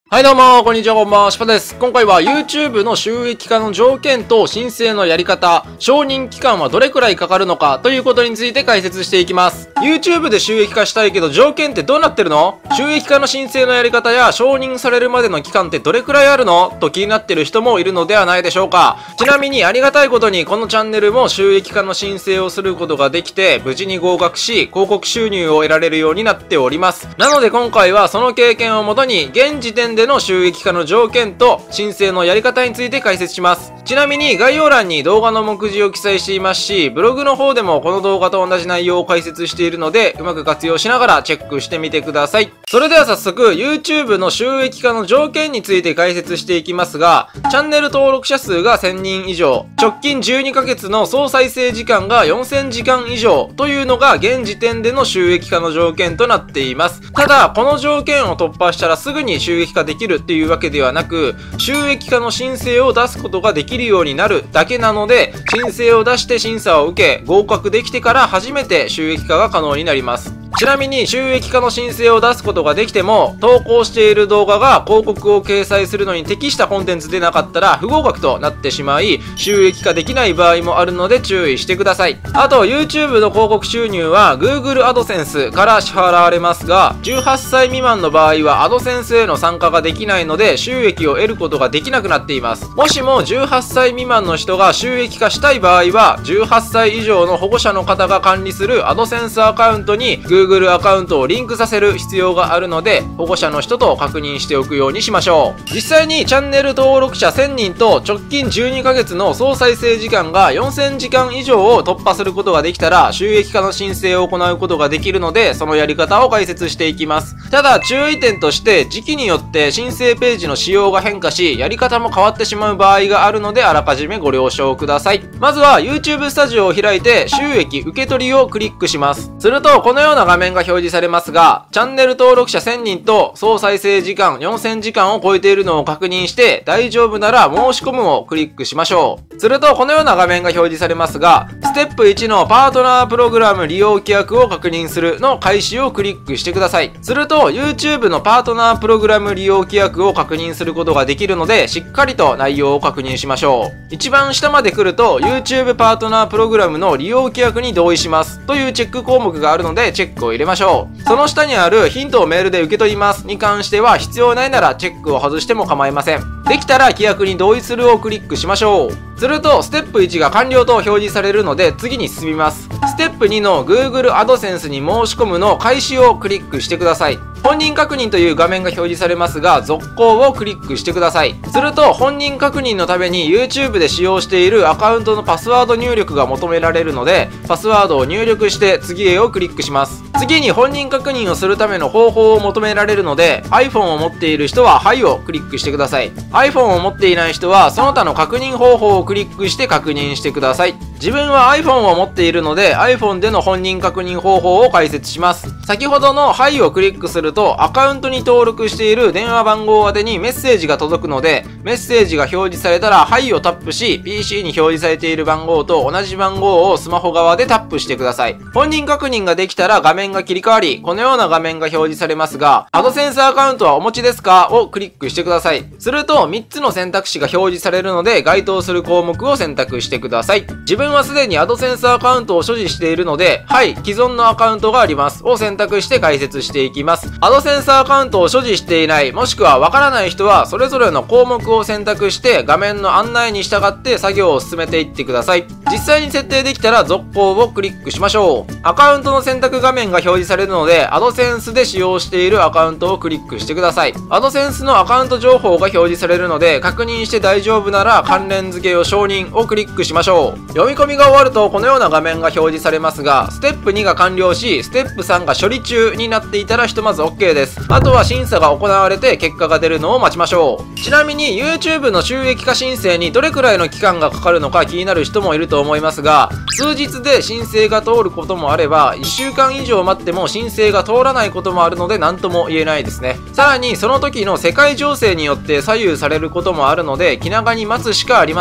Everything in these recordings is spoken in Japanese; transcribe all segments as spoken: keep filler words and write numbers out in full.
はいどうも、こんにちは、こんばんは、しぱです。今回は YouTube の収益化の条件と申請のやり方、承認期間はどれくらいかかるのかということについて解説していきます。YouTube で収益化したいけど条件ってどうなってるの？収益化の申請のやり方や承認されるまでの期間ってどれくらいあるの？と気になってる人もいるのではないでしょうか。ちなみにありがたいことにこのチャンネルも収益化の申請をすることができて、無事に合格し、広告収入を得られるようになっております。なので今回はその経験をもとに、現時点での収益化の条件と申請のやり方について解説します。ちなみに概要欄に動画の目次を記載していますし、ブログの方でもこの動画と同じ内容を解説しているので、うまく活用しながらチェックしてみてください。それでは早速 YouTube の収益化の条件について解説していきますが、チャンネル登録者数がせんにん以上、直近じゅうにかげつの総再生時間がよんせんじかん以上というのが現時点での収益化の条件となっています。ただこの条件を突破したらすぐに収益化できるっていうわけではなく、収益化の申請を出すことができるようになるだけなので、申請を出して審査を受け合格できてから初めて収益化が可能になります。ちなみに収益化の申請を出すことができても、投稿している動画が広告を掲載するのに適したコンテンツでなかったら不合格となってしまい、収益化できない場合もあるので注意してください。あと YouTube の広告収入は Google アドセンス から支払われますが、じゅうはっさい未満の場合はアドセンスへの参加ができないので収益を得ることができなくなっています。もしもじゅうはっさい未満の人が収益化したい場合は、じゅうはっさい以上の保護者の方が管理するアドセンスアカウントに Google Google アカウントをリンクさせる必要があるので、保護者の人と確認しておくようにしましょう。実際にチャンネル登録者せんにんと直近じゅうにかげつの総再生時間がよんせんじかん以上を突破することができたら、収益化の申請を行うことができるので、そのやり方を解説していきます。ただ注意点として、時期によって申請ページの仕様が変化し、やり方も変わってしまう場合があるので、あらかじめご了承ください。まずは YouTube スタジオを開いて、収益受け取りをクリックします。するとこのような画面が表示されますが、チャンネル登録者せんにんと総再生時間よんせんじかんを超えているのを確認して、大丈夫なら申し込むをクリックしましょう。するとこのような画面が表示されますが、ステップいちのパートナープログラム利用規約を確認するの開始をクリックしてください。すると YouTube のパートナープログラム利用規約を確認することができるので、しっかりと内容を確認しましょう。一番下まで来ると YouTube パートナープログラムの利用規約に同意しますというチェック項目があるので、チェックを入れましょう。その下にあるヒントをメールで受け取りますに関しては、必要ないならチェックを外しても構いません。できたら規約に同意するをクリックしましょう。するとステップいちが完了と表示されるので、次に進みます。ステップにの Google アドセンスに申し込むの開始をクリックしてください。本人確認という画面が表示されますが、続行をクリックしてください。すると本人確認のために YouTube で使用しているアカウントのパスワード入力が求められるので、パスワードを入力して次へをクリックします。次に本人確認をするための方法を求められるので、 iPhone を持っている人ははいをクリックしてください。 iPhone を持っていない人はその他の確認方法をクリックして確認してください。自分は iPhone を持っているので iPhone での本人確認方法を解説します。先ほどのはいをクリックすると、アカウントに登録している電話番号宛てにメッセージが届くので、メッセージが表示されたらはいをタップし、 ピーシー に表示されている番号と同じ番号をスマホ側でタップしてください。本人確認ができたら画面が切り替わり、このような画面が表示されますが、アドセンスアカウントはお持ちですかをクリックしてください。するとみっつの選択肢が表示されるので、該当する項目を選択してください。自分はすでにアドセンスアカウントを所持しているので、はい、既存のアカウントがありますを選択して解説していきます。アドセンスアカウントを所持していない、もしくはわからない人はそれぞれの項目を選択して画面の案内に従って作業を進めていってください。実際に設定できたら続行をクリックしましょう。アカウントの選択画面が表示されるので、アドセンスで使用しているアカウントをクリックしてください。アドセンスのアカウント情報が表示されるので、確認して大丈夫なら関連付けを承認をクリックしましょう。読み込みが終わるとこのような画面が表示されますが、ステップにが完了し、ステップさんが処理中になっていたらひとまず OK です。あとは審査が行われて結果が出るのを待ちましょう。ちなみに YouTube の収益化申請にどれくらいの期間がかかるのか気になる人もいると思いますが、数日で申請が通ることもあれば、いっしゅうかん以上待っても申請が通らないこともあるので、何とも言えないですね。さらにその時の世界情勢によって左右されることもあるので、気長に待つしかありません。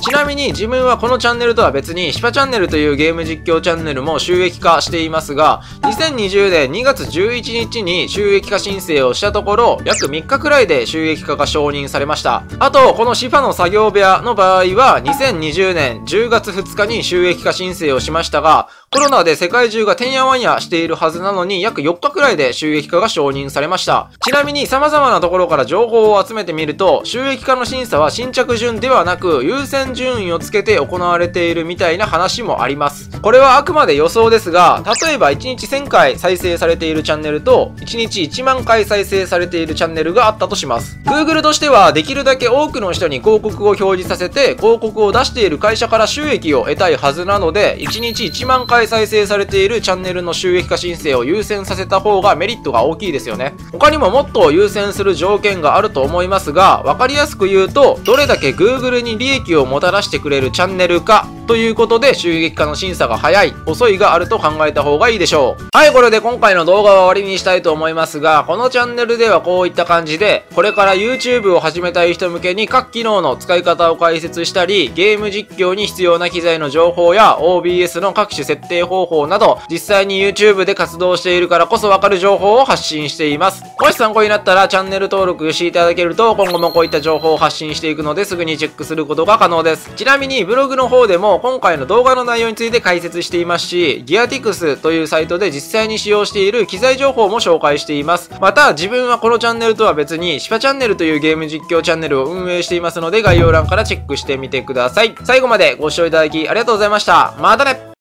ちなみに自分はこのチャンネルとは別にシパチャンネルというゲーム実況チャンネルも収益化していますが、にせんにじゅうねんにがつじゅういちにちに収益化申請をしたところ、約みっかくらいで収益化が承認されました。あと、このシファの作業部屋の場合は、にせんにじゅうねんじゅうがつふつかに収益化申請をしましたが、コロナで世界中がてんやわんやしているはずなのに、約よっかくらいで収益化が承認されました。ちなみに様々なところから情報を集めてみると、収益化の審査は新着順ではなく、優先順位をつけて行われているみたいな話もあります。これはあくまで予想ですが、例えばいちにちせんかい再生されているチャンネルと、いちにちいちまんかい再生されているチャンネルがあったとします。Google としては、できるだけ多くの人に広告を表示させて、広告を出している会社から収益を得たいはずなので、いちにちいちまんかい再生されているチャンネルの収益化申請を優先させた方がメリットが大きいですよね。他にももっと優先する条件があると思いますが、わかりやすく言うと、どれだけ Google に利益をもたらしてくれるチャンネルかということで、収益化の審査が早い、遅いがあると考えた方がいいでしょう。はい、これで今回の動画は終わりにしたいと思いますが、このチャンネルではこういった感じで、これから YouTube を始めたい人向けに各機能の使い方を解説したり、ゲーム実況に必要な機材の情報や オービーエス の各種設定方法など、実際に YouTube で活動しているからこそわかる情報を発信しています。もし参考になったらチャンネル登録していただけると、今後もこういった情報を発信していくのですぐにチェックすることが可能です。ちなみにブログの方でも今回の動画の内容について解説していますし、ギアティクスというサイトで実際に使用している機材情報も紹介しています。また自分はこのチャンネルとは別にシパチャンネルというゲーム実況チャンネルを運営していますので、概要欄からチェックしてみてください。最後までご視聴いただきありがとうございました。またね。